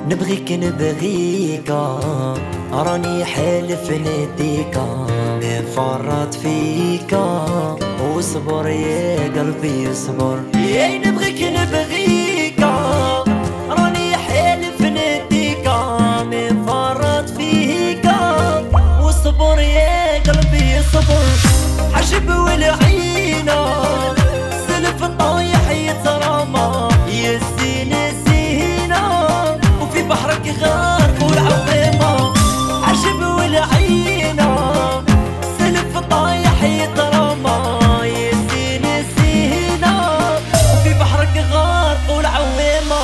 نبغيك نبغيكا، راني حالف نديكا، نفرط فيكا، واصبر يا قلبي اصبر. يا نبغيك نبغيكا، راني حالف نديكا، نفرط فيكا، واصبر يا قلبي اصبر. عجب والعينة سلف طايح يترمى، يا الزين الزينة وفي بحرك غارق والعظيمة. عجب والعينة سلف طايح يترمى، يا الزين الزينة وفي بحرك غارق والعظيمة.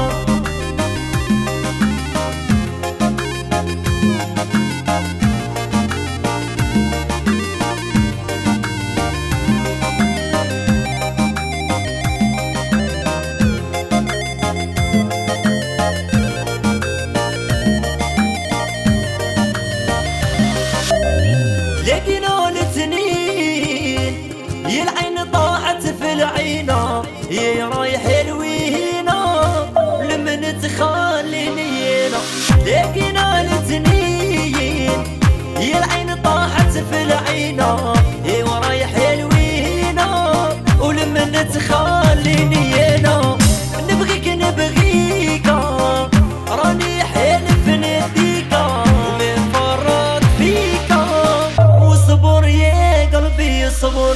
لقينا الاثنين يا العين طاحت في العينة، يا رايح الوينة لمن تخليني انا. لقينا الاثنين يا العين طاحت في العينة، يا رايح الوينة ولمن تخليني انا. نبغيك نبغيكا، راني حالف نديكا، ومنفرط فيكا، واصبر يا قلبي اصبر.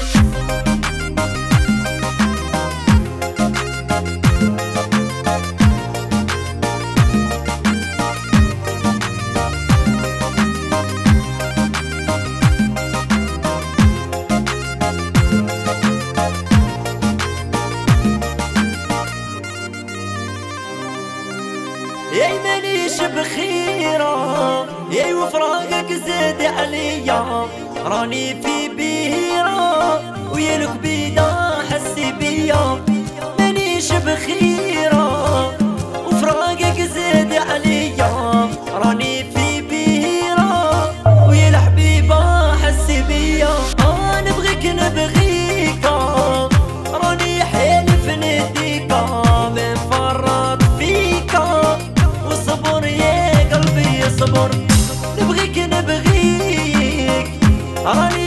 يا مانيش بخيرة، يا وفراقك زاد عليا، راني في بيرة ويا الكبيدة حسي بيا. مانيش بخيرة وفراقك زاد عليا، راني في بيرة ويا الحبيبة حسي بيا. نبغيك نبغيكا، راني حالف نديكا، منفرط فيكا، واصبر يا قلبي اصبر. نبغيك نبغيك، راني